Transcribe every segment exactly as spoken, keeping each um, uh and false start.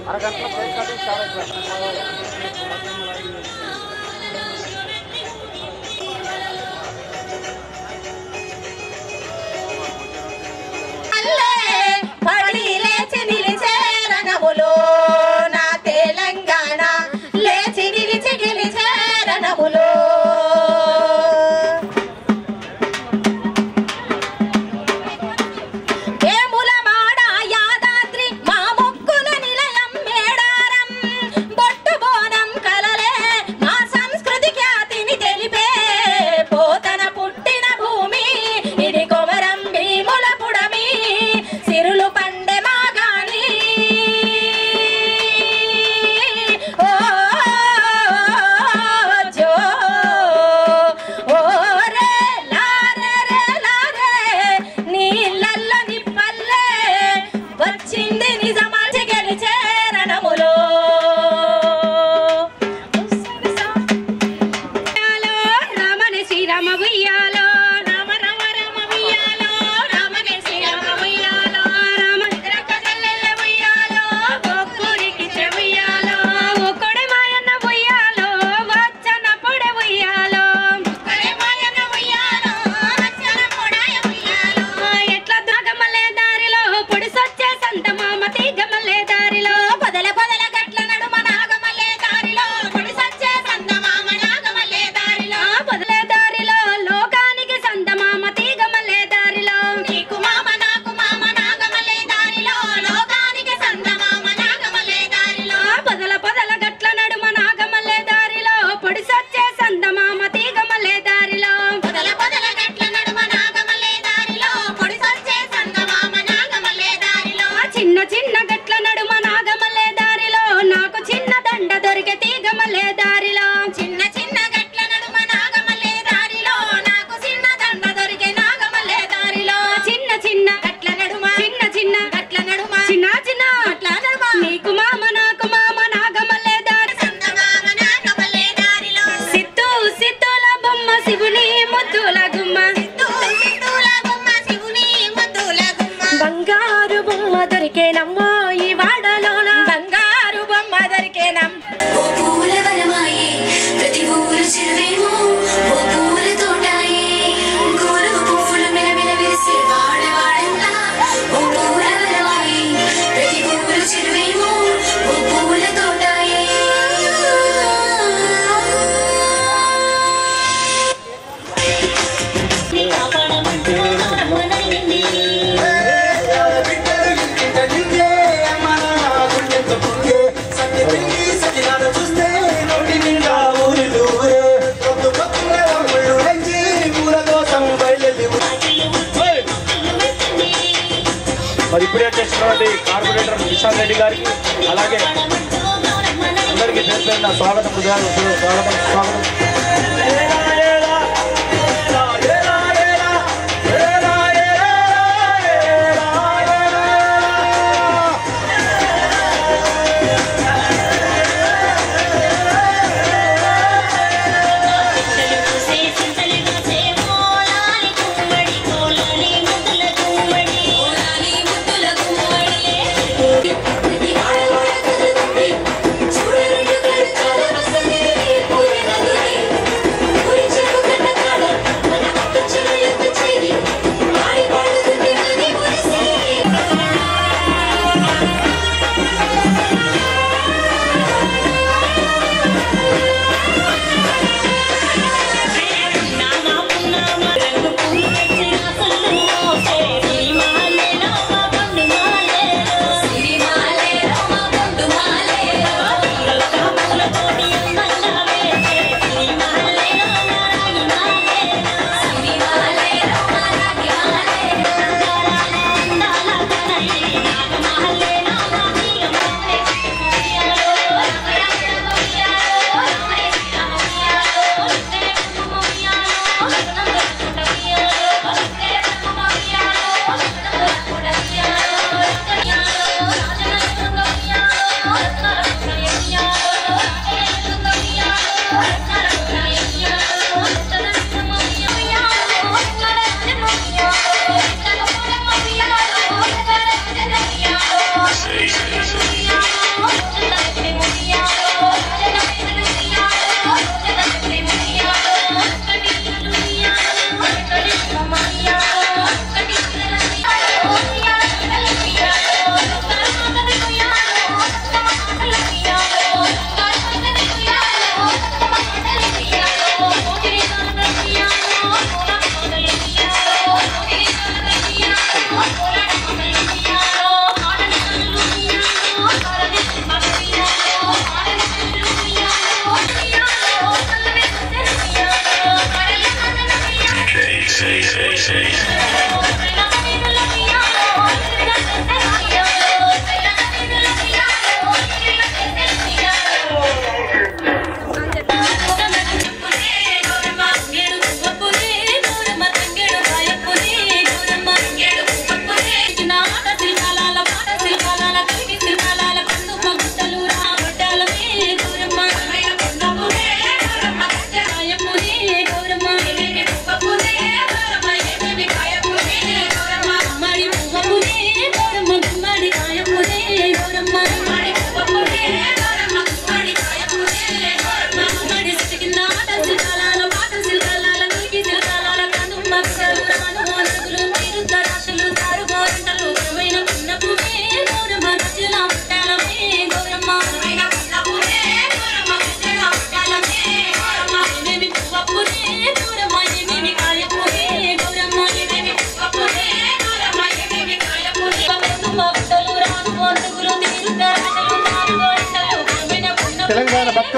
అరగంటలో place cutting start పడి లేచి నిలిచే రణములో నా తెలంగాణ లేచి నిలిచి గెలిచే రణములో మరి ఇప్పుడే చేసినటువంటి కార్పొరేటర్ కిషన్ రెడ్డి గారికి అలాగే అందరికీ పేరు పేరున స్వాగతం స్వాగతం స్వాగతం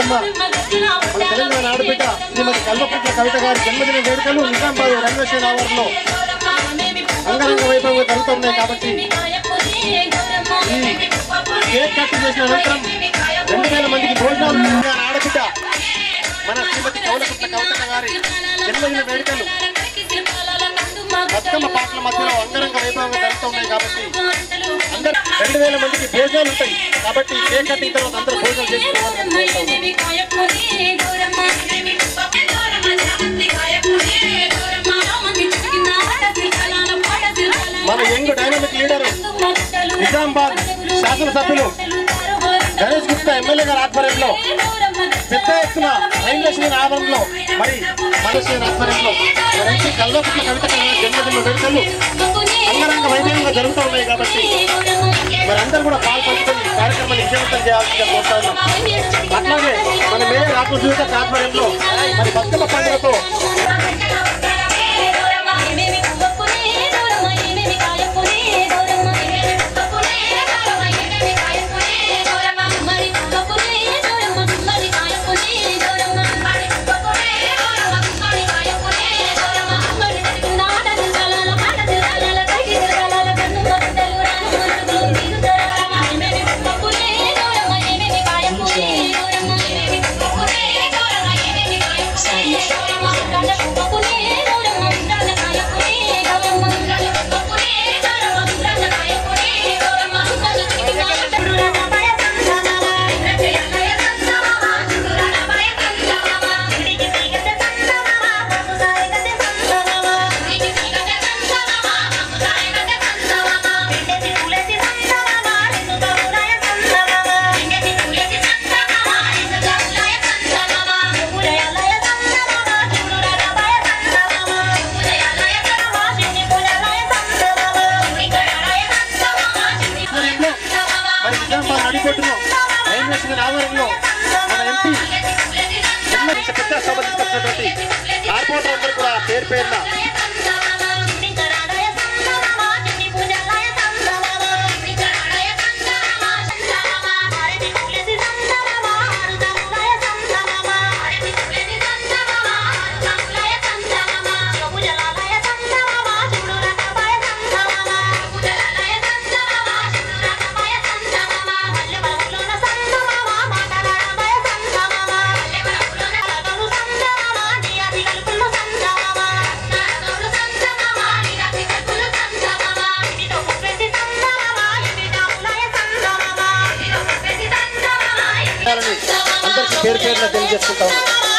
బతుకమ్మ మన తెలంగాణ ఆడబిడ్డ శ్రీమతి కల్వకుంట్ల కవిత గారి జన్మదిన వేడుకలు నిజామాబాద్ రైల్వే స్టేషన్ ఆవరణలో అంగరంగ వైభవంగా జరుగుతున్నాయి. కాబట్టి ఈ కేక్ కట్ చేసిన అనంతరం రెండు వేల మందికి భోజనాలు ఆడబిడ్డ మన శ్రీమతి కల్వకుంట్ల కవిత గారి జన్మదిన వేడుకలు బతుకమ్మ పాటల మధ్యలో అంగరంగ వైభవంగా జరుగుతున్నాయి. కాబట్టి అందరు రెండు వేల మందికి భోజనాలు ఉంటాయి. కాబట్టి కేక్ కట్టిన తర్వాత అందరూ భోజనం చేసుకోవాలని మన యంగ్ డైనమిక్ లీడర్ నిజామాబాద్ శాసనసభ్యులు గణేష్ గుప్తా ఎమ్మెల్యే గారి ఆధ్వర్యంలో పెద్ద ఎత్తున రైల్వే స్టేషన్ ఆవరణలో మరి మలేషియన్ ఆధ్వర్యంలో మరి కల్వకుంట్ల కవిత జన్మదిన వేడుకలు అంగరంగ వైభవంగా జరుగుతూ ఉన్నాయి. కాబట్టి మరి అందరూ కూడా పాల్పంచుకొని కార్యక్రమాన్ని విజయవంతం చేయాల్సిందిగా కోరుతా ఉన్నాం. అట్లాగే మన మేయర్ రాకుల్ సునీత ఆధ్వర్యంలో మరి బతుకమ్మ పండుగతో ఆవరణలో మన ఎంపీ పెద్ద సభ తీసుకొచ్చినటువంటి కార్పొరేటర్ అందరూ కూడా పేరు పేరున అందరికీ పేరు పేరున తెలియజేసుకుంటాము.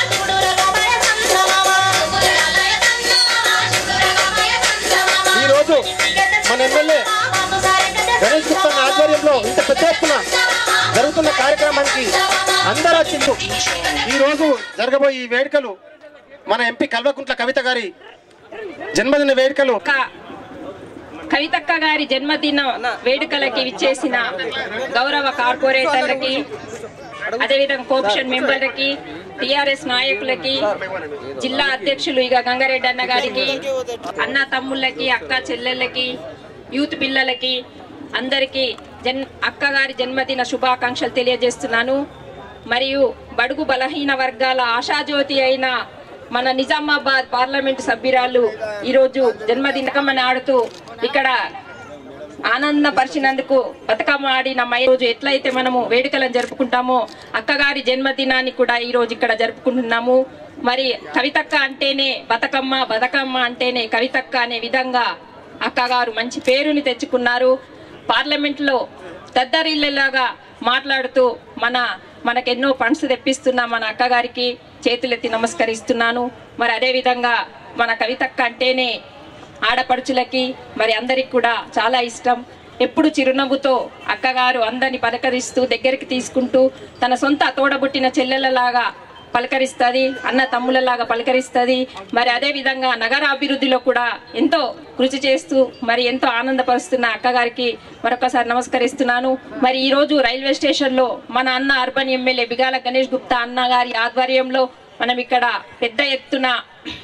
ఈరోజు మన ఎమ్మెల్యే గణేష్ గుప్తా ఆధ్వర్యంలో ఇంత పెద్ద ఎత్తున జరుగుతున్న కార్యక్రమానికి అందరూ వచ్చిండు. ఈరోజు జరగబోయే ఈ వేడుకలు మన ఎంపీ కల్వకుంట్ల కవిత గారి జన్మదిన వేడుకలు. కవితక్క గారి జన్మదిన వేడుకలకి విచ్చేసిన గౌరవ కార్పొరేటర్లకి, అదేవిధంగా కోఆప్షన్ మెంబర్లకి, టిఆర్ఎస్ నాయకులకి, జిల్లా అధ్యక్షులు ఇక గంగారెడ్డి అన్న గారికి, అన్న తమ్ముళ్ళకి, అక్క చెల్లెళ్ళకి, యూత్ పిల్లలకి అందరికీ జన్ అక్క గారి జన్మదిన శుభాకాంక్షలు తెలియజేస్తున్నాను. మరియు బడుగు బలహీన వర్గాల ఆశాజ్యోతి అయిన మన నిజామాబాద్ పార్లమెంటు సభ్యురాలు ఈరోజు జన్మదినకమని ఆడుతూ ఇక్కడ ఆనందపరిచినందుకు బతుకమ్మ ఆడిన మై రోజు ఎట్లయితే మనము వేడుకలను జరుపుకుంటామో అక్కగారి జన్మదినాన్ని కూడా ఈ రోజు ఇక్కడ జరుపుకుంటున్నాము. మరి కవితక్క అంటేనే బతుకమ్మ, బతుకమ్మ అంటేనే కవితక్క అనే విధంగా అక్కగారు మంచి పేరుని తెచ్చుకున్నారు. పార్లమెంట్ లో దద్దరిల్లేలాగా మాట్లాడుతూ మన మనకెన్నో ఫండ్స్ తెప్పిస్తున్న మన అక్కగారికి చేతులెత్తి నమస్కరిస్తున్నాను. మరి అదే విధంగా మన కవితక్క అంటేనే ఆడపడుచులకి మరి అందరికి కూడా చాలా ఇష్టం. ఎప్పుడు చిరునవ్వుతో అక్కగారు అందరిని పలకరిస్తూ దగ్గరికి తీసుకుంటూ తన సొంత తోడబుట్టిన చెల్లెలలాగా పలకరిస్తుంది, అన్న తమ్ములలాగా పలకరిస్తుంది. మరి అదే విధంగా నగర అభివృద్ధిలో కూడా ఎంతో కృషి చేస్తూ మరి ఎంతో ఆనందపరుస్తున్న అక్కగారికి మరొకసారి నమస్కరిస్తున్నాను. మరి ఈరోజు రైల్వే స్టేషన్లో మన అన్న అర్బన్ ఎమ్మెల్యే బిగాల గణేష్ గుప్తా అన్న గారి ఆధ్వర్యంలో మనం ఇక్కడ పెద్ద ఎత్తున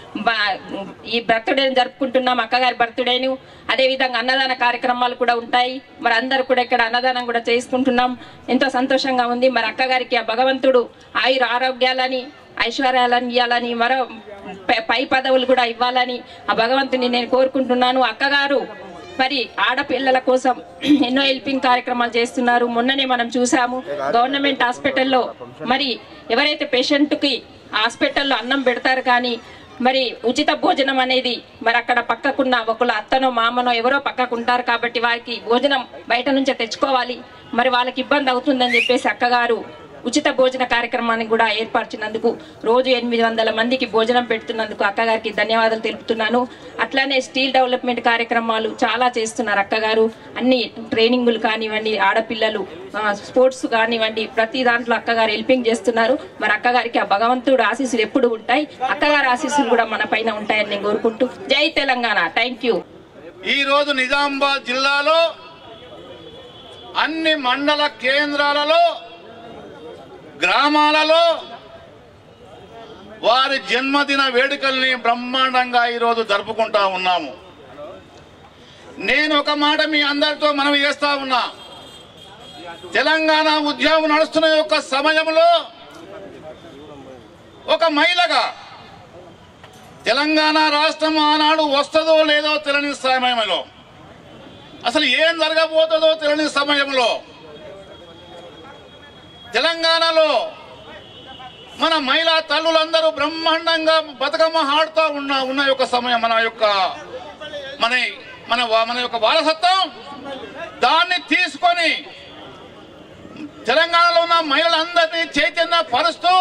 ఈ బర్త్డేని జరుపుకుంటున్నాం, అక్కగారి బర్త్డేను. అదేవిధంగా అన్నదాన కార్యక్రమాలు కూడా ఉంటాయి. మరి అందరు కూడా ఇక్కడ అన్నదానం కూడా చేసుకుంటున్నాం. ఎంతో సంతోషంగా ఉంది. మరి అక్కగారికి ఆ భగవంతుడు ఆయుర ఆరోగ్యాలని ఐశ్వర్యాలని ఇవ్వాలని మరో పై పదవులు కూడా ఇవ్వాలని ఆ భగవంతుని నేను కోరుకుంటున్నాను. అక్కగారు మరి ఆడపిల్లల కోసం ఎన్నో హెల్పింగ్ కార్యక్రమాలు చేస్తున్నారు. మొన్ననే మనం చూసాము గవర్నమెంట్ హాస్పిటల్లో మరి ఎవరైతే పేషెంట్కి హాస్పిటల్లో అన్నం పెడతారు కానీ మరి ఉచిత భోజనం అనేది మరి అక్కడ పక్కకున్న ఒకళ్ళ అత్తనో మామనో ఎవరో పక్కకుంటారు కాబట్టి వారికి భోజనం బయట నుంచే తెచ్చుకోవాలి. మరి వాళ్ళకి ఇబ్బంది అవుతుందని చెప్పేసి అక్కగారు ఉచిత భోజన కార్యక్రమాన్ని కూడా ఏర్పరిచినందుకు రోజు ఎనిమిది వందల మందికి భోజనం పెడుతున్నందుకు అక్కగారికి ధన్యవాదాలు తెలుపుతున్నాను. అట్లానే స్టీల్ డెవలప్మెంట్ కార్యక్రమాలు చాలా చేస్తున్నారు అక్కగారు. అన్ని ట్రైనింగులు కానివ్వండి, ఆడపిల్లలు స్పోర్ట్స్ కానివ్వండి, ప్రతి దాంట్లో అక్కగారు హెల్పింగ్ చేస్తున్నారు. మరి అక్కగారికి ఆ భగవంతుడు ఆశీస్సులు ఎప్పుడు ఉంటాయి, అక్కగారి ఆశీస్సులు కూడా మన పైన ఉంటాయని నేను కోరుకుంటూ జై తెలంగాణ. Thank you. ఈ రోజు నిజామాబాద్ జిల్లాలో అన్ని మండల కేంద్రాలలో గ్రామాలలో వారి జన్మదిన వేడుకల్ని బ్రహ్మాండంగా ఈరోజు జరుపుకుంటా ఉన్నాము. నేను ఒక మాట మీ అందరితో మనవి చేస్తా ఉన్నా. తెలంగాణ ఉద్యమం నడుస్తున్న యొక్క సమయంలో ఒక మహిళగా తెలంగాణ రాష్ట్రం ఆనాడు వస్తుందో లేదో తెలియని సమయంలో, అసలు ఏం జరగబోతుందో తెలియని సమయంలో తెలంగాణలో మన మహిళా తల్లులందరూ బ్రహ్మాండంగా బతుకమ్మ ఆడుతూ ఉన్న ఉన్న యొక్క సమయం మన యొక్క మన మన మన యొక్క వారసత్వం దాన్ని తీసుకొని తెలంగాణలో ఉన్న మహిళలందరినీ చైతన్య పరుస్తూ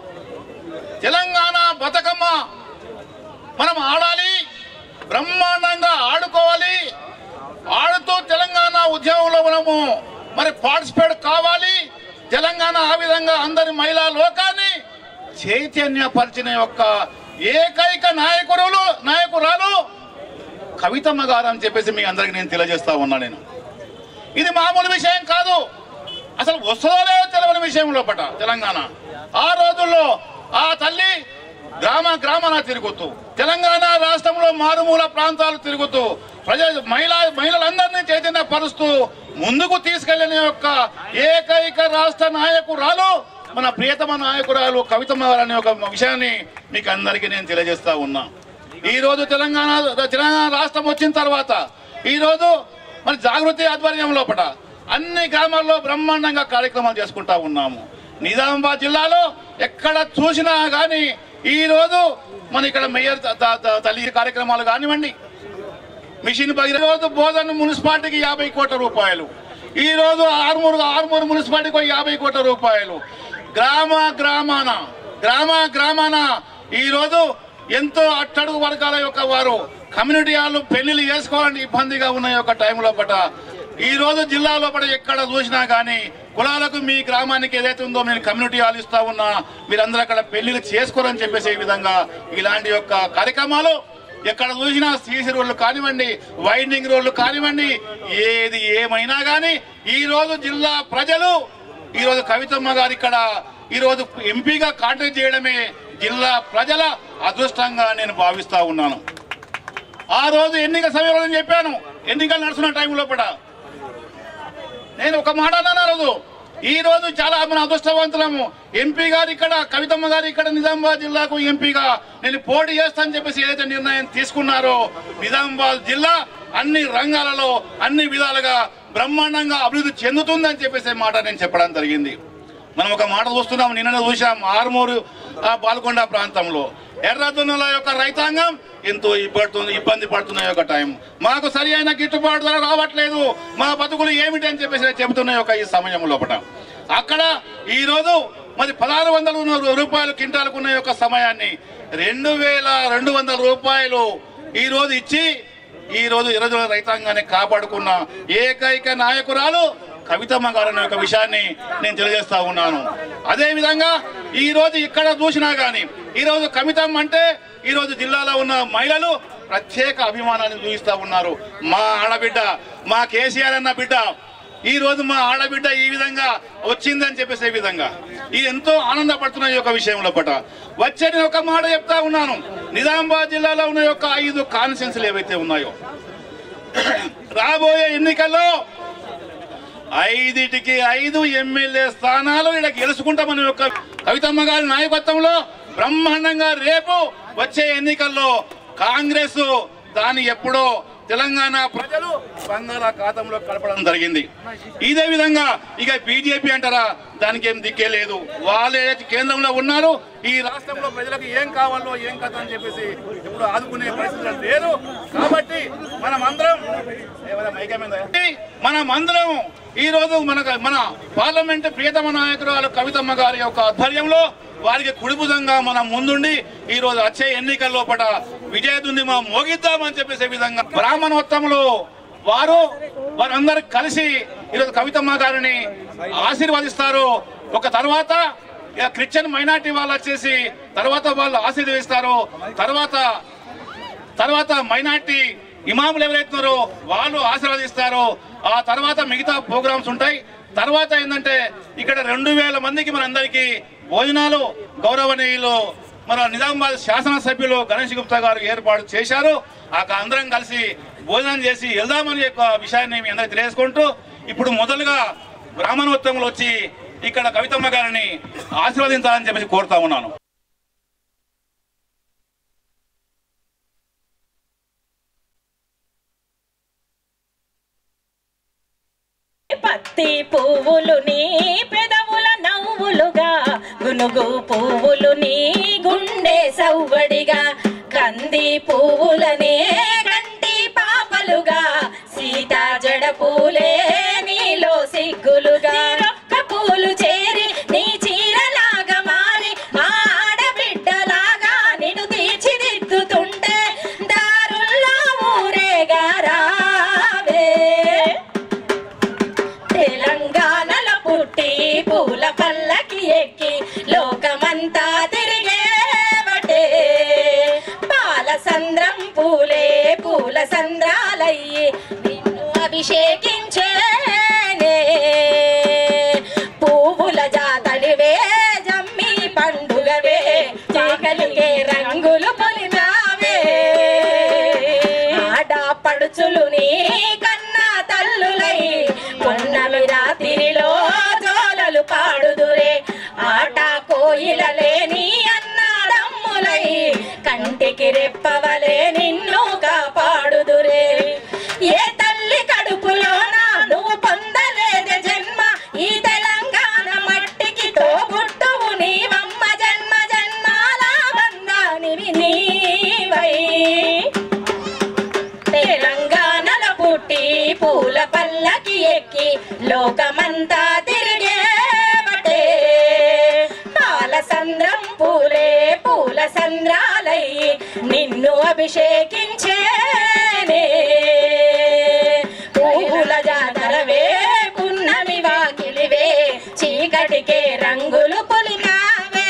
తెలంగాణ బతుకమ్మ మనం ఆడాలి, బ్రహ్మాండంగా ఆడుకోవాలి, ఆడుతూ తెలంగాణ ఉద్యమంలో మనము మరి పార్టిసిపేట్ కావాలి. తెలంగాణ ఆ విధంగా అందరి మహిళా లోకాన్ని చైతన్యపరిచిన యొక్క ఏకైక నాయకులు నాయకురాలు కవితమ్మ గారు అని చెప్పేసి మీ అందరికి నేను తెలియజేస్తా ఉన్నా. నేను ఇది మామూలు విషయం కాదు, అసలు వస్తుందో తెలియని విషయం లోపట తెలంగాణ. ఆ రోజుల్లో ఆ తల్లి గ్రామ గ్రామాన తిరుగుతూ తెలంగాణ రాష్ట్రంలో మారుమూల ప్రాంతాలు తిరుగుతూ ప్రజా మహిళా మహిళలందరినీ చైతన్య పరుస్తూ ముందుకు తీసుకెళ్లిన యొక్క ఏకైక రాష్ట్ర నాయకురాలు మన ప్రియతమ నాయకురాలు కవితమ్మ గారు అనే ఒక విషయాన్ని మీకు అందరికీ నేను తెలియజేస్తా ఉన్నా. ఈ రోజు తెలంగాణ తెలంగాణ రాష్ట్రం వచ్చిన తర్వాత ఈ రోజు మన జాగృతి ఆధ్వర్యం లోపల అన్ని గ్రామాల్లో బ్రహ్మాండంగా కార్యక్రమాలు చేసుకుంటా ఉన్నాము. నిజామాబాద్ జిల్లాలో ఎక్కడ చూసినా కానీ ఈ రోజు మన ఇక్కడ మేయర్ తల్లి కార్యక్రమాలు కానివ్వండి, మిషన్ రోజు బోధన మున్సిపాలిటీకి యాభై కోట్ల రూపాయలు, ఈ రోజు ఆర్మూరు ఆర్మూరు మున్సిపాలిటీకి యాభై కోట్ల రూపాయలు, గ్రామ గ్రామాన గ్రామ గ్రామాన ఈ రోజు ఎంతో అట్టడుగు వర్గాల యొక్క వారు కమ్యూనిటీ వాళ్ళు పెళ్లిళ్ళు చేసుకోవాలని ఇబ్బందిగా ఉన్న యొక్క టైంలో పట ఈ రోజు జిల్లా లోపల ఎక్కడ చూసినా కానీ కులాలకు మీ గ్రామానికి ఏదైతే ఉందో నేను కమ్యూనిటీ హాల్ ఇస్తా ఉన్నా, మీరందరూ అక్కడ పెళ్లిళ్ళు చేసుకోరని చెప్పేసి ఈ విధంగా ఇలాంటి యొక్క కార్యక్రమాలు ఎక్కడ చూసినా సీసీ రోడ్లు కానివ్వండి, వైండింగ్ రోడ్లు కానివ్వండి, ఏది ఏమైనా కానీ ఈ రోజు జిల్లా ప్రజలు ఈ రోజు కవితమ్మ గారు ఇక్కడ ఈ రోజు ఎంపీగా కాంటాక్ట్ చేయడమే జిల్లా ప్రజల అదృష్టంగా నేను భావిస్తా ఉన్నాను. ఆ రోజు ఎన్నికల సమయంలో చెప్పాను, ఎన్నికలు నడుస్తున్న టైంలో కూడా నేను ఒక మాట అన్నాను. రోజు ఈ రోజు చాలా మన అదృష్టవంతులము, ఎంపీ గారు ఇక్కడ కవితమ్మ గారు ఇక్కడ నిజామాబాద్ జిల్లాకు ఎంపీగా నేను పోటీ చేస్తానని చెప్పేసి ఏదైతే నిర్ణయం తీసుకున్నారో నిజామాబాద్ జిల్లా అన్ని రంగాలలో అన్ని విధాలుగా బ్రహ్మాండంగా అభివృద్ధి చెందుతుందని చెప్పేసి మాట నేను చెప్పడం జరిగింది. మనం ఒక మాట చూస్తున్నాం, నిన్న చూసాం ఆర్మూరు పాల్గొండ ప్రాంతంలో ఎర్రదున్నల యొక్క రైతాంగం ఎంతో ఇబ్బంది ఇబ్బంది పడుతున్న యొక్క టైం, మాకు సరి అయిన గిట్టుబాటు ధర రావట్లేదు, మా బతుకులు ఏమిటి అని చెప్పేసి చెబుతున్న యొక్క ఈ సమయం లోపల అక్కడ ఈ రోజు మరి పదహారు వందల రూపాయలు కింటాలకున్న యొక్క సమయాన్ని రెండు వేల రెండు వందల రూపాయలు ఈ రోజు ఇచ్చి ఈ రోజు ఎర్రదున్నల రైతాంగాన్ని కాపాడుకున్న ఏకైక నాయకురాలు కవితమ్మ గారు అనే ఒక విషయాన్ని నేను తెలియజేస్తా ఉన్నాను. అదే విధంగా ఈ రోజు ఇక్కడ చూసినా గానీ ఈ రోజు కవితమ్మ అంటే ఈ రోజు జిల్లాలో ఉన్న మహిళలు ప్రత్యేక అభిమానాన్ని చూపిస్తా ఉన్నారు. మా ఆడబిడ్డ, మా కేసీఆర్ అన్న బిడ్డ ఈ రోజు మా ఆడబిడ్డ ఈ విధంగా వచ్చిందని చెప్పేసే విధంగా ఇది ఎంతో ఆనందపడుతున్న ఈ యొక్క విషయంలో పట వచ్చే నేను ఒక మాట చెప్తా ఉన్నాను. నిజామాబాద్ జిల్లాలో ఉన్న యొక్క ఐదు కాన్స్టిట్యున్సీలు ఏవైతే ఉన్నాయో రాబోయే ఎన్నికల్లో ఐదిటికి ఐదు ఎమ్మెల్యే స్థానాలు ఇక్కడ గెలుచుకుంటామని యొక్క కవితమ్మ గారి నాయకత్వంలో బ్రహ్మాండంగా రేపు వచ్చే ఎన్నికల్లో కాంగ్రెస్ దాన్ని ఎప్పుడో తెలంగాణ ప్రజలు బంగాళాఖాతంలో కలపడం జరిగింది. ఇదే విధంగా ఇక బీజేపీ అంటారా, దానికి ఏం దిక్కే లేదు. వాళ్ళే కేంద్రంలో ఉన్నారు. ఈ రాష్ట్రంలో ప్రజలకు ఏం కావాలో ఏం కథ అని చెప్పేసి ఇప్పుడు ఆదుకునే పరిస్థితులు లేదు. కాబట్టి మనం అందరం మనం అందరం ఈ రోజు మన మన పార్లమెంట్ ప్రియతమ నాయకురాలు కవితమ్మ గారి యొక్క ఆధ్వర్యంలో వారికి కుడిభుజంగా మనం ముందుండి ఈ రోజు వచ్చే ఎన్నికల్లో పట విజయదుంది మా మోగిద్దామని చెప్పేసే విధంగా బ్రాహ్మణోత్తములు వారు వారందరూ కలిసి ఈరోజు కవితమ్మ గారిని ఆశీర్వదిస్తారు. ఒక తర్వాత క్రిస్టియన్ మైనార్టీ వాళ్ళు వచ్చేసి తర్వాత వాళ్ళు ఆశీర్వదిస్తారు. తర్వాత తర్వాత మైనార్టీ ఇమాములు ఎవరైతున్నారో వాళ్ళు ఆశీర్వదిస్తారు. ఆ తర్వాత మిగతా ప్రోగ్రామ్స్ ఉంటాయి. తర్వాత ఏంటంటే ఇక్కడ రెండు వేల మందికి మనందరికీ భోజనాలు గౌరవనీయులు మన నిజామాబాద్ శాసనసభ్యులు గణేష్ గుప్తా గారు ఏర్పాటు చేశారు. ఆ అందరం కలిసి భోజనం చేసి వెళ్దామని యొక్క విషయాన్ని మీ అందరికీ తెలియజేసుకుంటూ ఇప్పుడు మొదలుగా బ్రాహ్మణోత్తములు వచ్చి ఇక్కడ కవితమ్మ గారిని ఆశీర్వదించాలని చెప్పేసి కోరుతా ఉన్నాను. పత్తి పువ్వులు నీ పెదవుల నవ్వులుగా, గునుగు పువ్వులు నీ గుండె సవ్వడిగా, కంది పువ్వులనే కంటి పాపలుగా, సీతా జడ పూలే నీలో సిగ్గులుగా, రొక్క పూలు చేరి నీ చీరలాగా మారి ఆడబిడ్డలాగా నిన్ను తీర్చిదిద్దుతుంటే దారుల్లో ఊరేగా రావే. తెలంగాణలో పుట్టి పూల పల్లకి ఎక్కి లోకమంతా తిరిగేవటే, పాల సంద్రం పూలే పూల సంద్రాలయ్యి నిన్ను అభిషేకించేనే. పువ్వుల జాతలివే జమ్మి పండుగవే, చీకలికే రంగులు పొలినావే. ఆడపడుచులు నీ కన్నా తల్లులై పొన్నమి రాత్రిలో జోలలు పాడుదురే, ఆట కోయిలలే నీ అన్నాడమ్ములై కంటికి రెప్పవలే నిన్ను కాపాడుదురే. ఏ తల్లి కడుపులోన నువ్వు పొందలేదే జన్మ, ఈ తెలంగాణ మట్టికి తోబుట్టువు నీవమ్మ, జన్మ జన్మాల బంధానివి నీవై. తెలంగాణలో పుట్టి పూల పల్లకి ఎక్కి లోకమంతా తిరిగేవటే, పాల సంద్రం పూలే పూల సంద్రాలయ్యి నిన్ను అభిషేకించేనే. పూల జాతరవే పున్నమి వాకిలివే, చీకటికే రంగులు పొలినావే.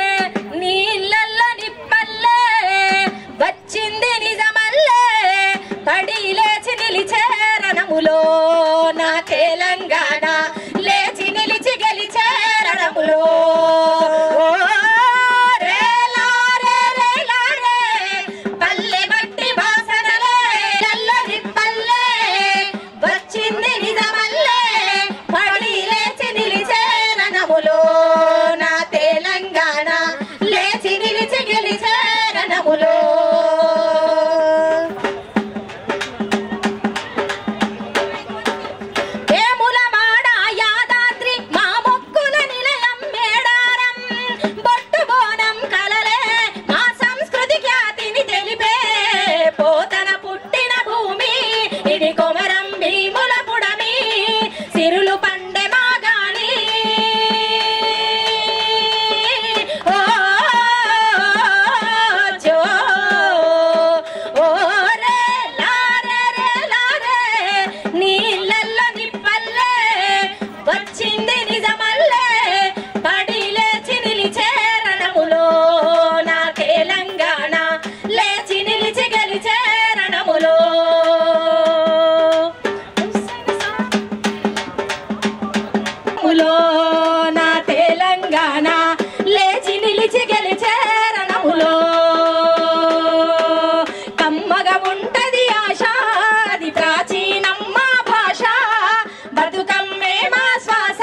వచ్చింది నిజమల్లే నా తెలంగాణ లేచి నిలిచి గెలిచే రణములో కమ్మగా ఉంటది ఆశ అది ప్రాచీనమ్మ భాష బతుకమ్మే మా శ్వాస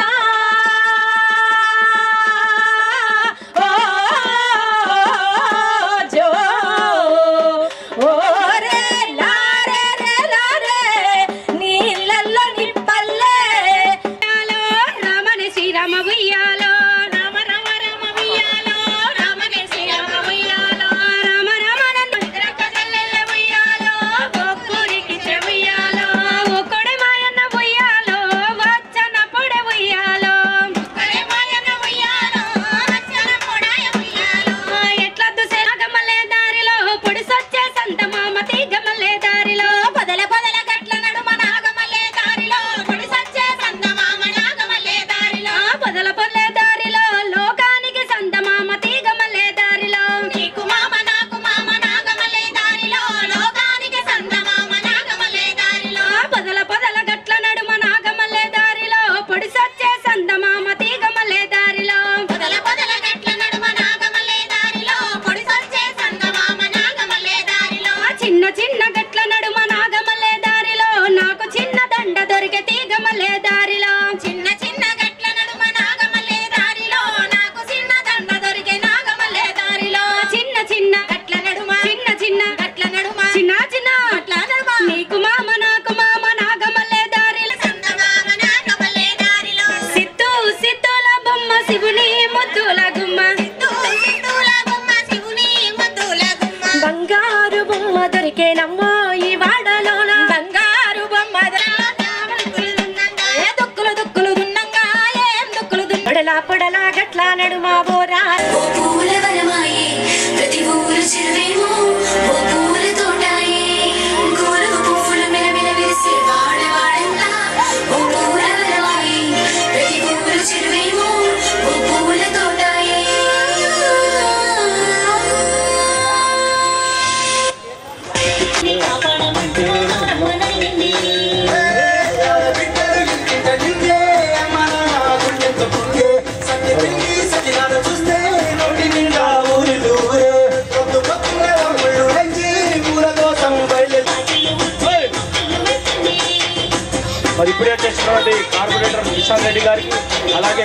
మరి ఇప్పుడే చేసినటువంటి కార్పొరేటర్ నిశాంత్ రెడ్డి గారికి అలాగే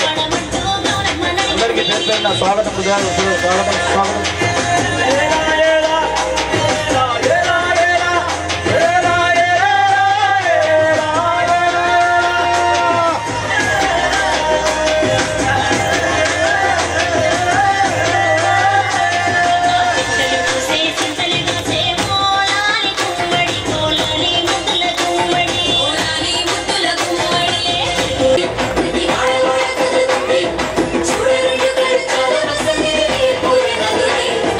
అందరికీ పేరు పేరున స్వాగతం స్వాగతం స్వాగతం Thank you.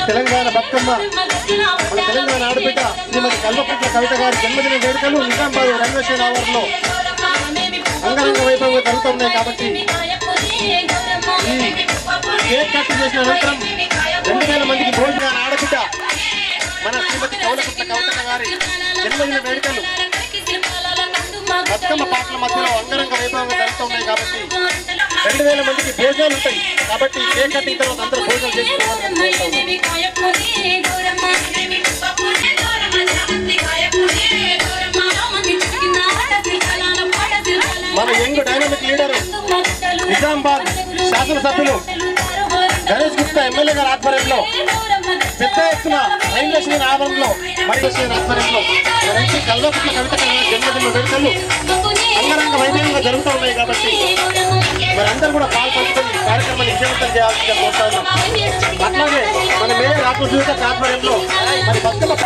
తెలంగాణ బతుకమ్మ మన తెలంగాణ ఆడబిడ్డ శ్రీమతి కల్వకుంట్ల కవిత గారి జన్మదిన వేడుకలు నిజామాబాద్ రైల్వే స్టేషన్ ఆవరణలో అంగరంగ వైభవంగా జరుగుతున్నాయి. కాబట్టి ఈ కేక్ కట్ చేసిన అనంతరం రెండు వేల మందికి భోజన ఆడబిడ్డ మన శ్రీమతి కల్వకుంట్ల కవిత గారి జన్మదిన వేడుకలు బతుకమ్మ పాటల మధ్యలో అంగరంగ వైభవంగా జరుగుతున్నాయి. కాబట్టి రెండు వేల మందికి భోజనాలు ఉంటాయి. కాబట్టి కేక్ కట్టిన తర్వాత అందరూ భోజనం చేసుకోవాలని మన యంగ్ డైనమిక్ లీడర్ నిజామాబాద్ శాసనసభ్యులు గణేష్ గుప్తా ఎమ్మెల్యే గారి ఆధ్వర్యంలో పెద్ద ఎత్తున రైల్వే స్టేషన్ ఆవరణలో రైల్వే స్టేషన్ ఆధ్వర్యంలో ఎంపీ కల్వకుంట్ల కవిత జన్మదిన వేడుకలు అంగరంగ వైభవంగా జరుగుతూ ఉన్నాయి. కాబట్టి మరి అందరూ కూడా పాల్పంచుకొని కార్యక్రమాన్ని విజయవంతం చేయాల్సిందిగా కోరుతా ఉన్నాం. అట్లాగే మన మేయర్ రాకుల్ జీవిత ఆధ్వర్యంలో మరి బతుకమ్మ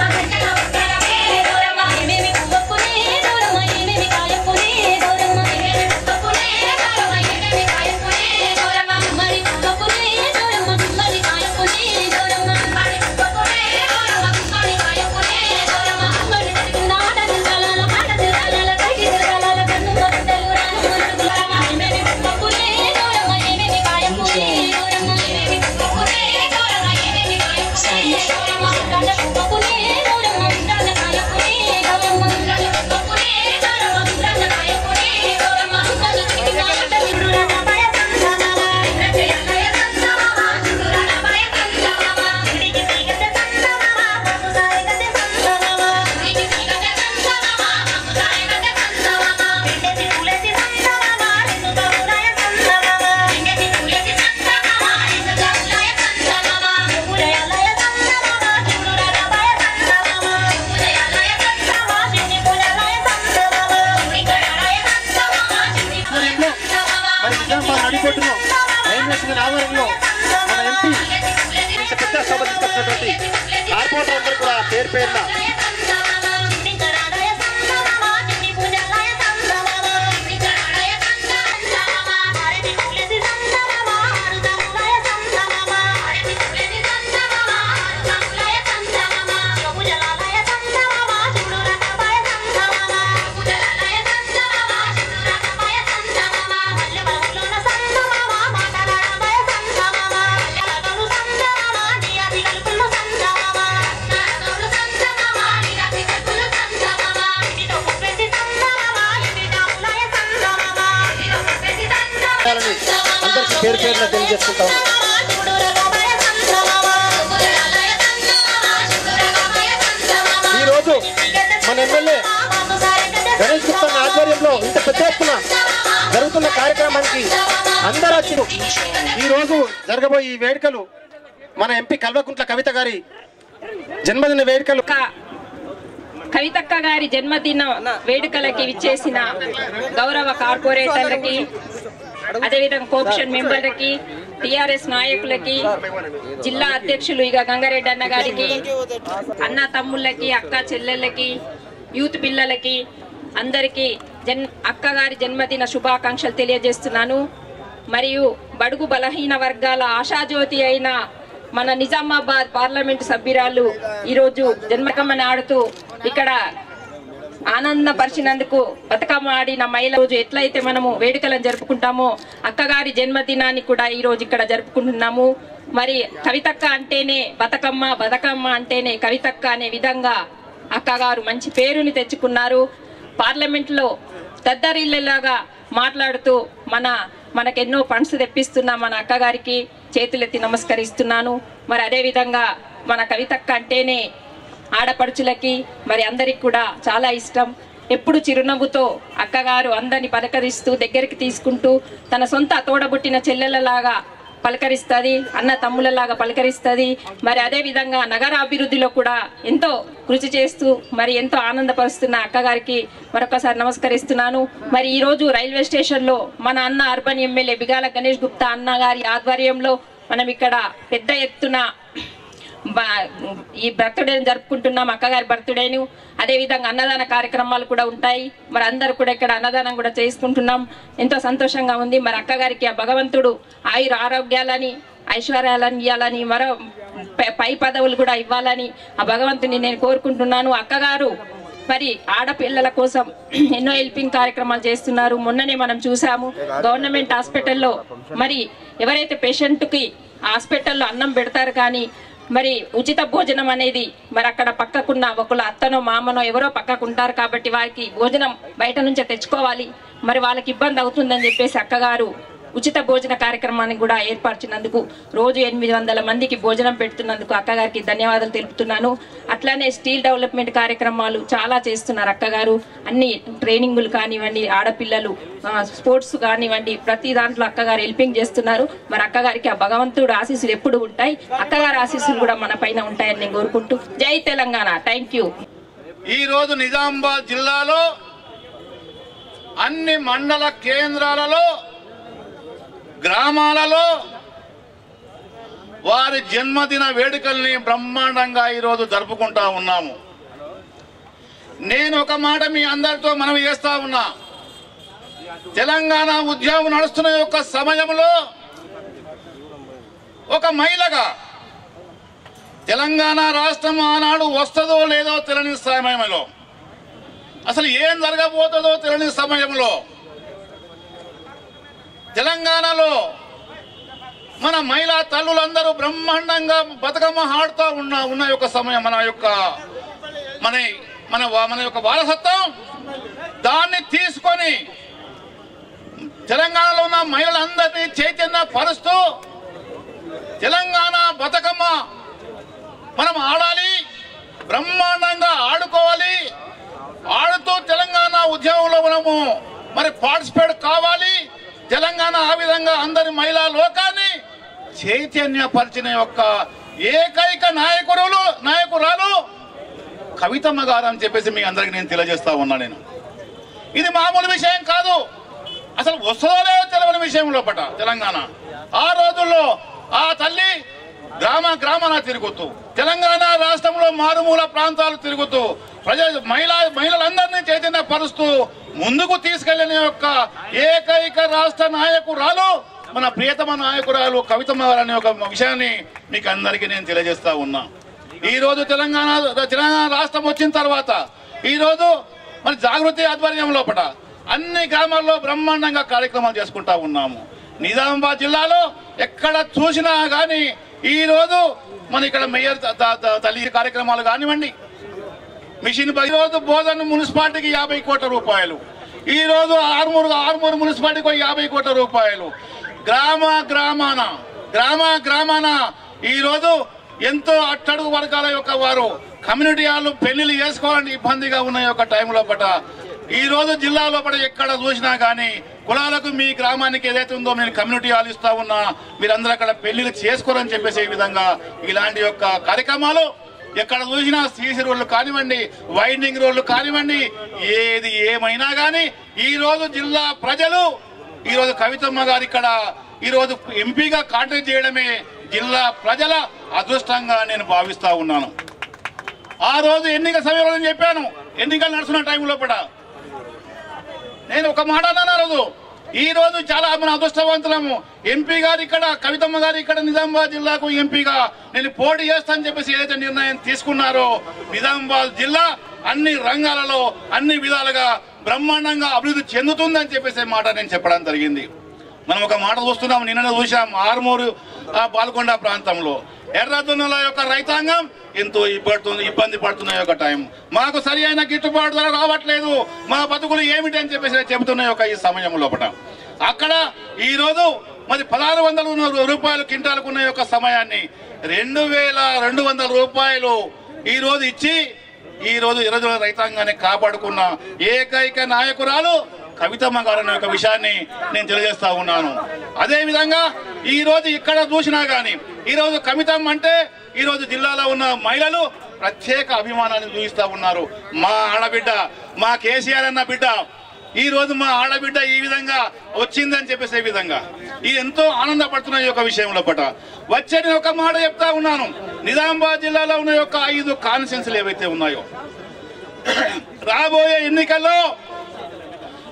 ఆవరణలో మన ఎంపీ పెద్ద సభ తీసుకొచ్చినటువంటి కార్పొరేటర్ అందరూ కూడా పేరు పేరున అందరికీ పేరు పేరున తెలియజేసుకుంటాము. ఈరోజు మన ఎమ్మెల్యే గణేష్ గుప్తా ఆధ్వర్యంలో ఇంత పెద్ద ఎత్తున జరుగుతున్న కార్యక్రమానికి అందరూ వచ్చి ఈరోజు జరగబోయే ఈ వేడుకలు మన ఎంపీ కల్వకుంట్ల కవిత గారి జన్మదిన వేడుకలు. కవితక్క గారి జన్మదిన వేడుకలకి విచ్చేసిన గౌరవ కార్పొరేటర్లకి, అదేవిధంగా కోఆప్షన్ మెంబర్లకి, టిఆర్ఎస్ నాయకులకి, జిల్లా అధ్యక్షులు ఇక గంగారెడ్డి అన్న గారికి, అన్న తమ్ముళ్ళకి, అక్క చెల్లెళ్ళకి, యూత్ పిల్లలకి అందరికీ జన్ అక్క గారి జన్మదిన శుభాకాంక్షలు తెలియజేస్తున్నాను. మరియు బడుగు బలహీన వర్గాల ఆశాజ్యోతి అయిన మన నిజామాబాద్ పార్లమెంటు సభ్యురాలు ఈరోజు జన్మకమ్మని ఆడుతూ ఇక్కడ ఆనందపరిచినందుకు బతుకమ్మ ఆడిన మహిళ రోజు ఎట్లయితే మనము వేడుకలను జరుపుకుంటామో అక్కగారి జన్మదినాన్ని కూడా ఈ రోజు ఇక్కడ జరుపుకుంటున్నాము. మరి కవితక్క అంటేనే బతుకమ్మ, బతుకమ్మ అంటేనే కవితక్క అనే విధంగా అక్కగారు మంచి పేరుని తెచ్చుకున్నారు. పార్లమెంట్ లో దద్దరిల్లేలాగా మాట్లాడుతూ మన మనకెన్నో ఫండ్స్ తెప్పిస్తున్న మన అక్కగారికి చేతులెత్తి నమస్కరిస్తున్నాను. మరి అదే విధంగా మన కవితక్క అంటేనే ఆడపడుచులకి మరి అందరికి కూడా చాలా ఇష్టం. ఎప్పుడు చిరునవ్వుతో అక్కగారు అందరిని పలకరిస్తూ దగ్గరికి తీసుకుంటూ తన సొంత తోడబుట్టిన చెల్లెలలాగా పలకరిస్తుంది, అన్న తమ్ములలాగా పలకరిస్తుంది. మరి అదే విధంగా నగర అభివృద్ధిలో కూడా ఎంతో కృషి చేస్తూ మరి ఎంతో ఆనందపరుస్తున్న అక్కగారికి మరొకసారి నమస్కరిస్తున్నాను. మరి ఈ రోజు రైల్వే స్టేషన్ లో మన అన్న అర్బన్ ఎమ్మెల్యే బిగాల గణేష్ గుప్తా అన్న గారి ఆధ్వర్యంలో మనం ఇక్కడ పెద్ద ఎత్తున ఈ బర్త్డేని జరుపుకుంటున్నాం, అక్కగారి బర్త్డేను. అదేవిధంగా అన్నదాన కార్యక్రమాలు కూడా ఉంటాయి. మరి అందరు కూడా ఇక్కడ అన్నదానం కూడా చేసుకుంటున్నాం. ఎంతో సంతోషంగా ఉంది. మరి అక్కగారికి ఆ భగవంతుడు ఆయుర ఆరోగ్యాలని ఐశ్వర్యాలని ఇవ్వాలని మరో పై పదవులు కూడా ఇవ్వాలని ఆ భగవంతుని నేను కోరుకుంటున్నాను. అక్కగారు మరి ఆడపిల్లల కోసం ఎన్నో హెల్పింగ్ కార్యక్రమాలు చేస్తున్నారు. మొన్ననే మనం చూసాము గవర్నమెంట్ హాస్పిటల్లో మరి ఎవరైతే పేషెంట్కి హాస్పిటల్లో అన్నం పెడతారు కానీ మరి ఉచిత భోజనం అనేది మరి అక్కడ పక్కకున్న ఒకళ్ళ అత్తనో మామనో ఎవరో పక్కకుంటారు కాబట్టి వారికి భోజనం బయట నుంచే తెచ్చుకోవాలి. మరి వాళ్ళకి ఇబ్బంది అవుతుందని చెప్పేసి అక్కగారు ఉచిత భోజన కార్యక్రమాన్ని కూడా ఏర్పరిచినందుకు రోజు ఎనిమిది వందల మందికి భోజనం పెడుతున్నందుకు అక్కగారికి ధన్యవాదాలు తెలుపుతున్నాను. అట్లానే స్టీల్ డెవలప్మెంట్ కార్యక్రమాలు చాలా చేస్తున్నారు అక్కగారు. అన్ని ట్రైనింగులు కానివ్వండి, ఆడపిల్లలు స్పోర్ట్స్ కానివ్వండి, ప్రతి దాంట్లో అక్కగారు హెల్పింగ్ చేస్తున్నారు. మరి అక్కగారికి ఆ భగవంతుడు ఆశీస్సులు ఎప్పుడు ఉంటాయి, అక్కగారి ఆశీస్సులు కూడా మన పైన ఉంటాయని నేను కోరుకుంటూ జై తెలంగాణ. Thank you. ఈ రోజు నిజామాబాద్ జిల్లాలో అన్ని మండల కేంద్రాలలో గ్రామాలలో వారి జన్మదిన వేడుకల్ని బ్రహ్మాండంగా ఈరోజు జరుపుకుంటా ఉన్నాము. నేను ఒక మాట మీ అందరితో మనవి చేస్తా ఉన్నా. తెలంగాణ ఉద్యమం నడుస్తున్న యొక్క సమయంలో ఒక మహిళగా తెలంగాణ రాష్ట్రం ఆనాడు వస్తుందో లేదో తెలియని సమయంలో, అసలు ఏం జరగబోతుందో తెలియని సమయంలో తెలంగాణలో మన మహిళా తల్లులందరూ బ్రహ్మాండంగా బతుకమ్మ ఆడుతూ ఉన్న ఉన్న యొక్క సమయం మన యొక్క మన మన మన యొక్క వారసత్వం దాన్ని తీసుకొని తెలంగాణలో ఉన్న మహిళలందరినీ చైతన్య పరుస్తూ తెలంగాణ బతుకమ్మ మనం ఆడాలి, బ్రహ్మాండంగా ఆడుకోవాలి, ఆడుతూ తెలంగాణ ఉద్యమంలో మనము మరి పార్టిసిపేట్ కావాలి. తెలంగాణ ఆ విధంగా అందరి మహిళా లోకాన్ని చైతన్యపరిచిన యొక్క ఏకైక నాయకులు నాయకురాలు కవితమ్మ గారు అని చెప్పేసి మీ అందరికి నేను తెలియజేస్తా ఉన్నా. నేను ఇది మామూలు విషయం కాదు, అసలు వస్తుందో లేదో తెలియని విషయం లోపల తెలంగాణ. ఆ రోజుల్లో ఆ తల్లి గ్రామ గ్రామాన తిరుగుతూ తెలంగాణ రాష్ట్రంలో మారుమూల ప్రాంతాలు తిరుగుతూ ప్రజా మహిళా మహిళలందరినీ చైతన్య పరుస్తూ ముందుకు తీసుకెళ్లిన యొక్క ఏకైక రాష్ట్ర నాయకురాలు మన ప్రియతమ నాయకురాలు కవితమ్మ గారు అనే ఒక విషయాన్ని మీకు అందరికీ నేను తెలియజేస్తా ఉన్నా. ఈ రోజు తెలంగాణ తెలంగాణ రాష్ట్రం వచ్చిన తర్వాత ఈ రోజు మన జాగృతి ఆధ్వర్యం లోపల అన్ని గ్రామాల్లో బ్రహ్మాండంగా కార్యక్రమాలు చేసుకుంటా ఉన్నాము. నిజామాబాద్ జిల్లాలో ఎక్కడ చూసినా గానీ ఈ రోజు మన ఇక్కడ మేయర్ తల్లి కార్యక్రమాలు కానివ్వండి, మిషన్ ఈ రోజు బోధన మున్సిపాలిటీకి యాభై కోట్ల రూపాయలు, ఈ రోజు ఆర్మూరు ఆర్మూరు మున్సిపాలిటీకి యాభై కోట్ల రూపాయలు, గ్రామ గ్రామాన గ్రామ గ్రామాన ఈ రోజు ఎంతో అట్టడుగు వర్గాల యొక్క వారు కమ్యూనిటీ వాళ్ళు పెళ్లిళ్ళు చేసుకోవాలని ఇబ్బందిగా ఉన్న యొక్క టైంలో పట ఈ రోజు జిల్లా లోపల ఎక్కడ చూసినా గానీ కులాలకు మీ గ్రామానికి ఏదైతే ఉందో నేను కమ్యూనిటీ హాల్ ఇస్తా ఉన్నా, మీరందరూ అక్కడ పెళ్లిళ్ళు చేసుకోరని చెప్పేసి ఈ విధంగా ఇలాంటి యొక్క కార్యక్రమాలు ఎక్కడ చూసినా సీసీ రోడ్లు కానివ్వండి, వైండింగ్ రోడ్లు కానివ్వండి, ఏది ఏమైనా గానీ ఈ రోజు జిల్లా ప్రజలు ఈ రోజు కవితమ్మ గారు ఇక్కడ ఈ రోజు ఎంపీగా కాంటాక్ట్ చేయడమే జిల్లా ప్రజల అదృష్టంగా నేను భావిస్తా ఉన్నాను. ఆ రోజు ఎన్నిక సమయంలో చెప్పాను, ఎన్నికలు నడుస్తున్న టైం లోపల నేను ఒక మాట అన్నాను. ఆ రోజు ఈ రోజు చాలా మన అదృష్టవంతులము, ఎంపీ గారు ఇక్కడ కవితమ్మ గారు ఇక్కడ నిజామాబాద్ జిల్లాకు ఎంపీగా నేను పోటీ చేస్తానని చెప్పేసి ఏదైతే నిర్ణయం తీసుకున్నారో నిజామాబాద్ జిల్లా అన్ని రంగాలలో అన్ని విధాలుగా బ్రహ్మాండంగా అభివృద్ధి చెందుతుందని చెప్పేసి మాట నేను చెప్పడం జరిగింది. మనం ఒక మాట చూస్తున్నాం, నిన్న చూసాం ఆర్మూరు పాల్గొండ ప్రాంతంలో ఎర్రదున్నల యొక్క రైతాంగం ఎంతో ఇబ్బంది ఇబ్బంది పడుతున్న యొక్క టైం, మాకు సరి అయిన గిట్టుబాటు ధర రావట్లేదు, మా బతుకులు ఏమిటి అని చెప్పేసి చెబుతున్న యొక్క ఈ సమయం లోపల అక్కడ ఈ రోజు మరి పదహారు వందల రూపాయలు కింటాలకున్న యొక్క సమయాన్ని రెండు వేల రెండు వందల రూపాయలు ఈ రోజు ఇచ్చి ఈ రోజు ఇరవై రైతాంగాన్ని కాపాడుకున్న ఏకైక నాయకురాలు కవితమ్మ గారు అనే ఒక విషయాన్ని నేను తెలియజేస్తా ఉన్నాను. అదే విధంగా ఈ రోజు ఇక్కడ చూసినా గానీ ఈ రోజు కవితమ్మ అంటే ఈ రోజు జిల్లాలో ఉన్న మహిళలు ప్రత్యేక అభిమానాన్ని చూపిస్తా ఉన్నారు. మా ఆడబిడ్డ, మా కేసీఆర్ అన్న బిడ్డ, ఈ రోజు మా ఆడబిడ్డ ఈ విధంగా వచ్చిందని చెప్పేసి ఈ విధంగా ఇది ఎంతో ఆనందపడుతున్న ఈ యొక్క విషయంలో పట వచ్చే ఒక మాట చెప్తా ఉన్నాను. నిజామాబాద్ జిల్లాలో ఉన్న యొక్క ఐదు కాన్స్టిట్యున్సీలు ఏవైతే ఉన్నాయో రాబోయే ఎన్నికల్లో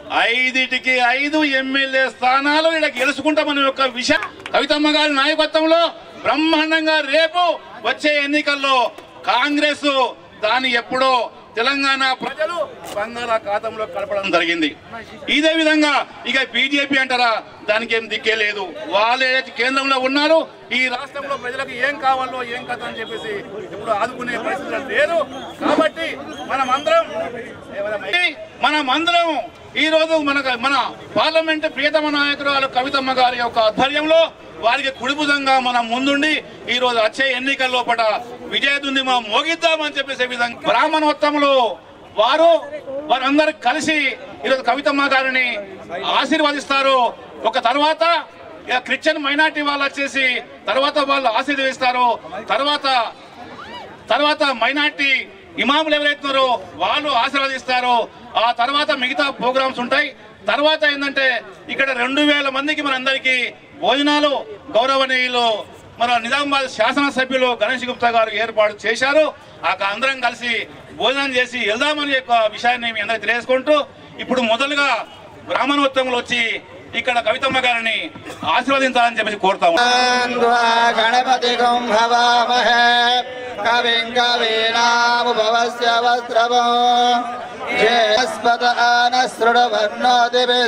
ఐదిటికి ఐదు ఎమ్మెల్యే స్థానాలు ఇక్కడ గెలుచుకుంటామని ఒక విషయం కవితమ్మ గారి నాయకత్వంలో బ్రహ్మాండంగా రేపు వచ్చే ఎన్నికల్లో కాంగ్రెస్ దాన్ని ఎప్పుడో తెలంగాణ ప్రజలు బంగాళాఖాతంలో కలపడం జరిగింది. ఇదే విధంగా ఇక బీజేపీ అంటారా, దానికి ఏం దిక్కే లేదు. వాళ్ళే కేంద్రంలో ఉన్నారు, ఈ రాష్ట్రంలో ప్రజలకు ఏం కావాలో ఏం కథ అని చెప్పేసి ఇప్పుడు ఆదుకునే పరిస్థితులు లేదు. కాబట్టి మనమందరం మనమందరం ఈ రోజు మన మన పార్లమెంట్ ప్రియతమ నాయకురాలు కవితమ్మ గారి యొక్క ఆధ్వర్యంలో వారికి కుడిభుజంగా మనం ముందుండి ఈ రోజు వచ్చే ఎన్నికల లోపల విజయదుంది మనం మోగిద్దామని చెప్పేసే విధంగా బ్రాహ్మణోత్తములు వారు వారందరూ కలిసి ఈరోజు కవితమ్మ గారిని ఆశీర్వదిస్తారు. ఒక తర్వాత క్రిస్టియన్ మైనార్టీ వాళ్ళు వచ్చేసి తర్వాత వాళ్ళు ఆశీర్వదిస్తారు. తర్వాత తర్వాత మైనార్టీ ఇమాములు ఎవరైతున్నారో వాళ్ళు ఆశీర్వదిస్తారు. ఆ తర్వాత మిగతా ప్రోగ్రామ్స్ ఉంటాయి. తర్వాత ఏంటంటే ఇక్కడ రెండు వేల మందికి మనందరికీ భోజనాలు గౌరవనీయులు మన నిజామాబాద్ శాసనసభ్యులు గణేష్ గుప్తా గారు ఏర్పాటు చేశారు. ఆ అందరం కలిసి భోజనం చేసి వెళ్దామని యొక్క విషయాన్ని మీ అందరికి తెలియజేసుకుంటూ ఇప్పుడు మొదలుగా బ్రాహ్మణోత్తములు వచ్చి ఇక్కడ కవితమ్మ గారిని ఆశీర్వదించాలని చెప్పేసి కోరుతాము. గణపతి కవిం కవీనాముపవస్య వస్త్రవో జయస్పదాన శృఢవర్ణోదిభి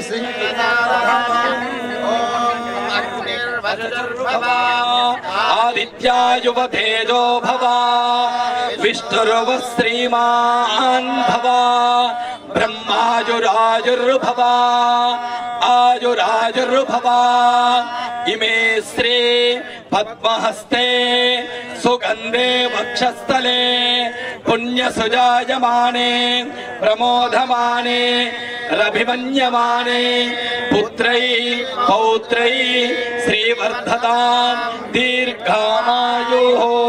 ఆదిత్యాయువతేజో భవ విష్ణుర్వ శ్రీమాన్ భవ బ్రహ్మాజురాజుర్భవ ఆజురాజుర్భవ ఇమే శ్రీ పద్మహస్తే సుగంధే వక్షస్థలే పుణ్యసుజాయమానే ప్రమోదమానే రభిమన్యమానే పుత్రై పౌత్రై శ్రీవర్ధతాం దీర్ఘామాయు.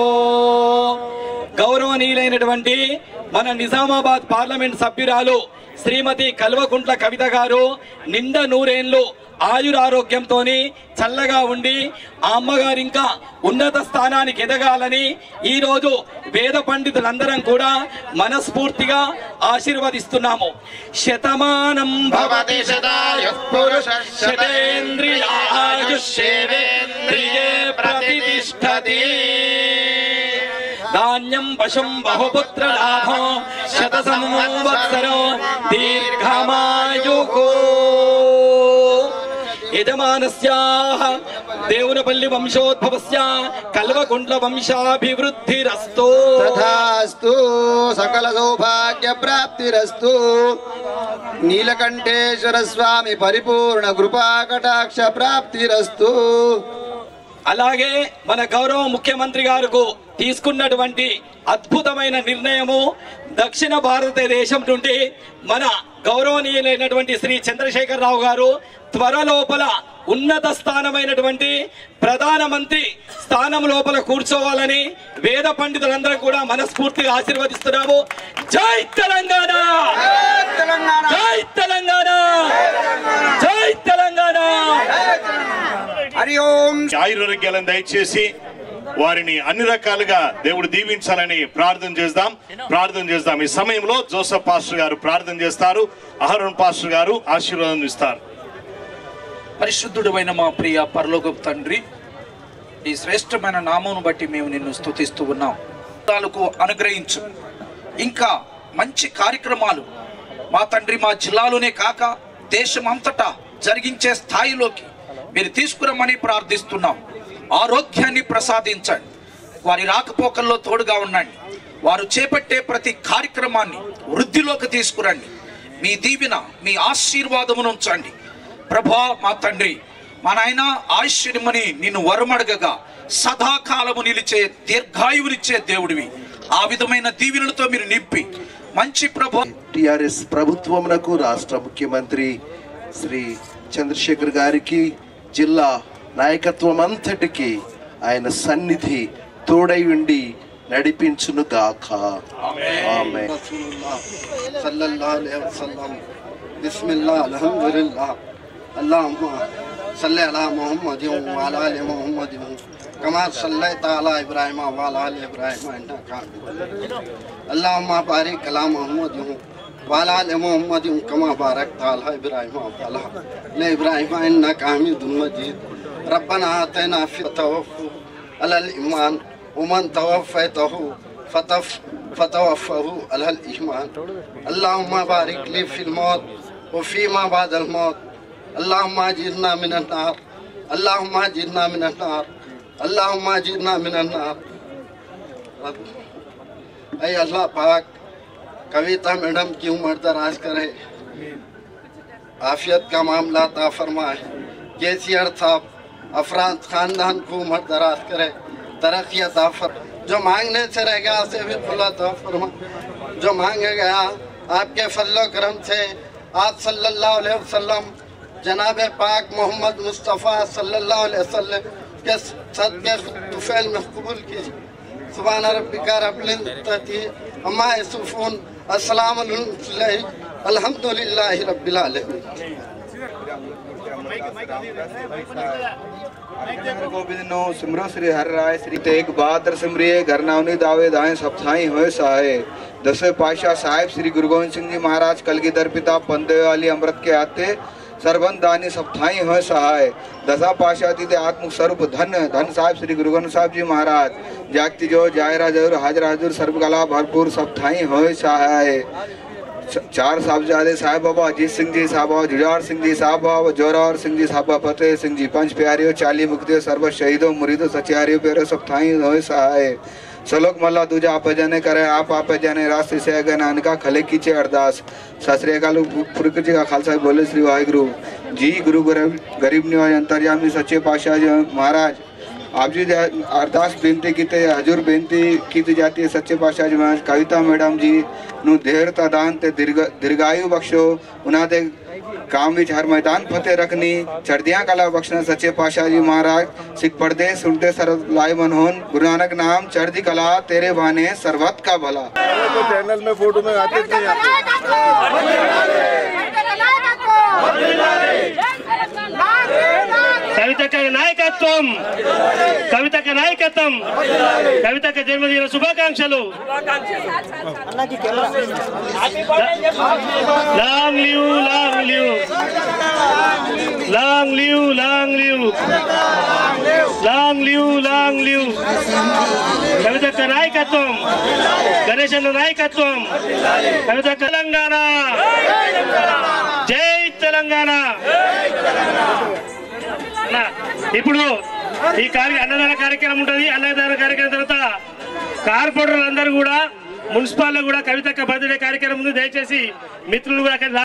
గౌరవనీయులైనటువంటి మన నిజామాబాద్ పార్లమెంట్ సభ్యురాలు శ్రీమతి కల్వకుంట్ల కవిత గారు నిండా నూరేళ్లు ఆయురారోగ్యంతో చల్లగా ఉండి ఆ అమ్మగారు ఇంకా ఉన్నత స్థానానికి ఎదగాలని ఈ రోజు వేద పండితులందరం కూడా మనస్ఫూర్తిగా ఆశీర్వదిస్తున్నాము. శతమానం భవతి శతాయుః పురుషః శతేంద్రియాయుష్యేంద్రియే ప్రతిష్ఠతి ధాన్యం పశుం బహుపుత్ర లాభో శత సంవత్సరో దీర్ఘమాయుః. యజమానస్యాః దేవునపల్లి వంశోద్భవస్య కల్వకుంట్ల వంశాభివృద్ధిరస్తు. తథాస్తు. సకల సౌభాగ్య ప్రాప్తిరస్తు. నీలకంఠేశ్వర స్వామి పరిపూర్ణ కృపాకటాక్ష ప్రాప్తిరస్తు. అలాగే మన గౌరవ ముఖ్యమంత్రి గారు తీసుకున్నటువంటి అద్భుతమైన నిర్ణయము దక్షిణ భారతదేశం నుండి మన గౌరవనీయులైనటువంటి శ్రీ చంద్రశేఖర్ రావు గారు త్వరలోపల ఉన్నత స్థానమైనటువంటి ప్రధానమంత్రి స్థానం లోపల కూర్చోవాలని వేద పండితులందరూ కూడా మనస్ఫూర్తిగా ఆశీర్వదిస్తున్నాము. జై తెలంగాణ, జై తెలంగాణ, జై తెలంగాణ. హరి ఓం. ఆయురారోగ్యాలను దయచేసి వారిని అన్ని రకాలుగా దేవుడు దీవించాలని ప్రార్థన చేద్దాం ప్రార్థన చేద్దాం ఈ సమయంలో జోసఫ్ పాస్టర్ గారు ప్రార్థన చేస్తారు. అహరోన్ పాస్టర్ గారు ఆశీర్వాదం ఇస్తారు. పరిశుద్ధుడైన మా ప్రియ పరలోకపు తండ్రి, ఈ శ్రేష్టమైన నామమును బట్టి మేము నిన్ను స్తుతిస్తూ ఉన్నాం. తాలూకు అనుగ్రహించు. ఇంకా మంచి కార్యక్రమాలు మా తండ్రి మా జిల్లాలోనే కాక దేశం అంతటా జరిగించే స్థాయిలోకి మీరు తీసుకురమ్మని ప్రార్థిస్తున్నాం. ఆరోగ్యాన్ని ప్రసాదించండి. వారి రాకపోకల్లో తోడుగా ఉండండి. వారు చేపట్టే ప్రతి కార్యక్రమాన్ని వృద్ధిలోకి తీసుకురండి. మీ దీవెన మీ ఆశీర్వాదమును ఉంచండి ప్రభా. మా తండ్రి మా నాయన ఆయుష్యమని నిన్ను వరమడగగా సదాకాలము నిలిచే దీర్ఘాయువునిచ్చే దేవుడివి. ఆ విధమైన దీవెనలతో మీరు నింపి మంచి ప్రభు టిఆర్ఎస్ ప్రభుత్వమునకు రాష్ట్ర ముఖ్యమంత్రి శ్రీ చంద్రశేఖర్ గారికి జిల్లా నాయకత్వం అంతటికి ఆయన సన్నిధి తోడై ఉండి నడిపించును గాక. ఆమేన్. సల్లల్లాహు అలైహి వసల్లం. బిస్మిల్లాహ్ అల్హమ్దులిల్లాహ్. అల్లాహుమ్మ సల్లి అలా ముహమ్మదిన్ వ అలా ఆలి ముహమ్మదిన్ కమా సల్లైత అలా ఇబ్రాహీమ వ అలా ఆలి ఇబ్రాహీమ ఇన్నక హమీదున్ మజీద్. అల్లాహుమ్మ బారిక్ అలా ముహమ్మదిన్ वाला आले मोहम्मद कमा बारकता अला इब्राहिम वाला ले इब्राहिम इन्नका हमीदुम मजीद रब्बना आतिना फी तवफ़्फ़ु अलल ईमान वमन तवफ़्फ़ैतहु फतफ फतवफ़्फ़हु अलल ईमान अल्लाहुम्मा बारिक ली फिल मौत व फीमा बादल मौत अल्लाहुम्मा अजिरना मिनन नार अल्लाहुम्मा अजिरना मिनन नार अल्लाहुम्मा अजिरना मिनन नार। ऐ अल्लाह पाक कविता मैडम की उम्र दराज करे, आफियत का मामला ता फरमाए, केसीआर साहब अफराद खानदान को उम्र दराज करे, तरक्की अता फर, जो मांगने से रह गया से भी खुला ता फरमा, जो मांगे गया आपके फजलो करम से आप सल्लल्लाहु अलैहि वसल्लम जनाब पाक मोहम्मद मुस्तफ़ा सल्लल्लाहु अलैहि वसल्लम के सदके तुफैल में कबूल कीजिए। सुभान रब्बिका रब्बिल इज्जति अम्मा यसिफून अस्सलाम अल्हम्दुलिल्लाहि रब्बिल आलमीन। गोविंदनो सिमरो श्री हर राय श्री तेग बहादुर सिमरिए घर नावनी दावे दाएं सब थाई होए सहाय। दसवें पातशाह साहिब श्री गुरु गोविंद सिंह जी महाराज कलगीधर पिता पंदे वाली अमृत के आते सर्वन दानी सब थाई हो सहाय। दसा पातशाह दीदे आत्म स्वरूप धन धन साहिब श्री गुरु ग्रंथ साहिब जी महाराज जागती जो जायरा जरूर हाजर हाजुर सर्वकला भरपूर सब थाई हो सहाय। चार साहबजादे साहिब बाबा अजीत सिंह जी साहबा जुझार सिंह जी साहबा जोरावर सिंह जी साहबा फतेह सिंह जी पंच प्यारियों चाली मुक्तियों सर्व शहीदों मुरीदों सचियारियों पेरो सब थाई हो सहाय। सलोक मल्ला दूजा आप जने करे आप आप जने रास्ते से अगर नानका खले कीचे अरदास सत श्री अकाल पुरख जी का खालसा बोले श्री वाहिगुरु जी। गुरु गरीब निवाज अंतर्यामी सच्चे पातशाह जी महाराज आप जी अरदास बेनती की हजूर बेनती की जाती है सच्चे पातशाह जी महाराज कविता मैडम जी नु धैर्यता दान ते दीर्घायु बख्शो उन्हें दे काम विच हर मैदान फतेह रखनी चढ़दियां कला बख्शना सच्चे पातशाह जी महाराज सिख पढ़दे सुनते सर्व लाए मन होन गुरु नानक नाम चढ़दी कला तेरे बहाने सर्वत का भला। तो चैनल में फोटो में आते नहीं कविता का नायकत्वम कविता का नायकत्वम कविता के जन्मदिन शुभाकांक्षलु long live long live long live long live long live long live Kavitha का नायकत्वम गणेश नायकत्वम कविता तेलंगाण जय तेलंगाణ। ఇప్పుడు ఈ కార్య అన్నదాన కార్యక్రమం ఉంటుంది। అన్నదాన కార్యక్రమం తర్వాత కార్పొరేటర్లు అందరూ కూడా మున్సిపాల్లో కూడా కవితక్క బర్త్డే కార్యక్రమం ఉంది। దయచేసి మిత్రులు కూడా